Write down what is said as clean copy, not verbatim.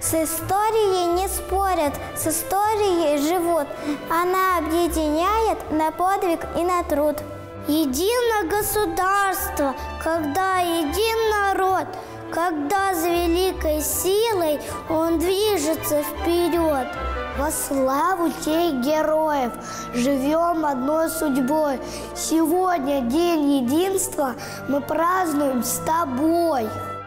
С историей не спорят, с историей живут. Она объединяет на подвиг и на труд. Едино государство, когда един народ, когда с великой силой он движется вперед. Во славу тех героев живем одной судьбой. Сегодня день единства мы празднуем с тобой.